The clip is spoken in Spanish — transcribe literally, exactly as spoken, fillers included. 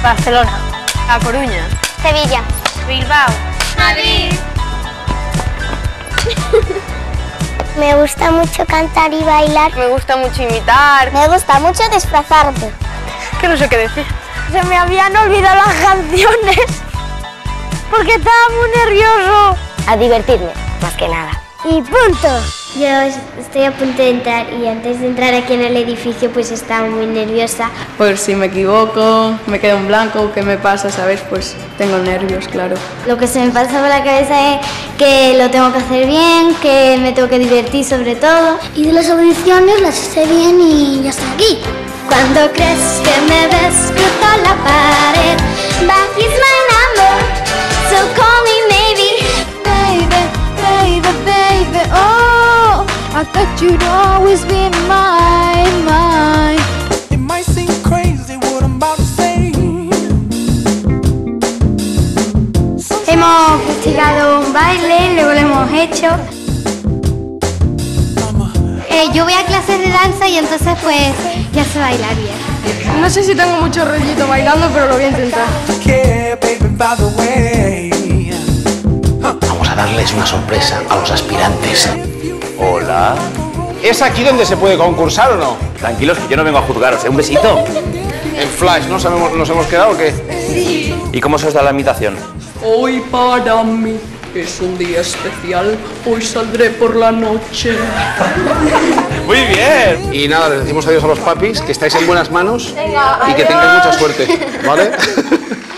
Barcelona. A Coruña. Sevilla. Bilbao. Madrid. Me gusta mucho cantar y bailar. Me gusta mucho imitar. Me gusta mucho disfrazarme. Que no sé qué decir. Se me habían olvidado las canciones porque estaba muy nervioso. A divertirme, más que nada. Y punto. Yo estoy a punto de entrar y antes de entrar aquí en el edificio pues estaba muy nerviosa. Por si me equivoco, me quedo en blanco, ¿qué me pasa? ¿Sabes? Pues tengo nervios, claro. Lo que se me pasa por la cabeza es que lo tengo que hacer bien, que me tengo que divertir sobre todo. Y de las audiciones las hice bien y ya estoy aquí. Cuando crees que me ves, cruzo la pared. Back is my number, so call me maybe. Baby, baby, baby, oh, I thought you'd always be mine, mine. It might seem crazy what I'm about to say. Hemos practicado un baile, luego lo hemos hecho. Eh, yo voy a clases de danza y entonces pues ya sé bailar bien. No sé si tengo mucho rollito bailando, pero lo voy a intentar. Yeah, baby, by the way. Vamos a darles una sorpresa a los aspirantes. Hola. ¿Es aquí donde se puede concursar o no? Tranquilos, que yo no vengo a juzgaros, ¿eh? Un besito. En Flash, ¿no sabemos, nos hemos quedado o qué? Sí. ¿Y cómo se os da la invitación? Hoy para mí es un día especial, hoy saldré por la noche. Muy bien. Y nada, les decimos adiós a los papis, que estáis en buenas manos y que tengáis mucha suerte, ¿vale?